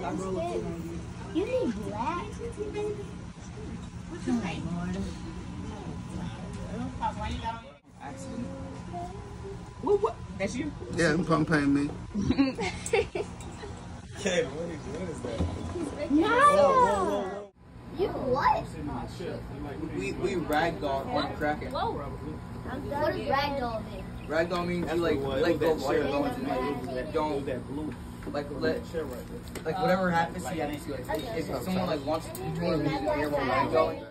You need black? What's your name? What? That's you? Yeah, I'm punk paying me. Kid, what is that? No. You what? We ragdoll on Kraken. Whoa. What does ragdoll mean? Ragdoll means you like go while you're going to don't like whatever happens to you have to like if someone like wants to join the air while ragdolling.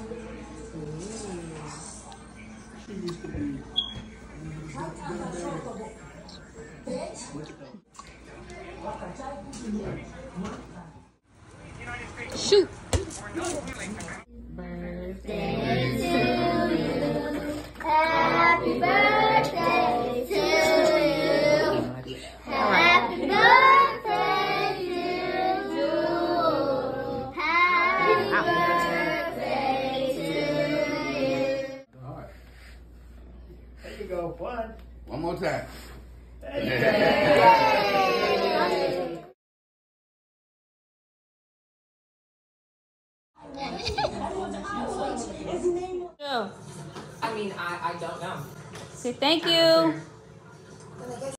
Shoot. Birthday to you. Happy birthday to you. Happy birthday to you. Happy birthday to you. There you go, one. One more time. I mean, I don't know. Say thank you.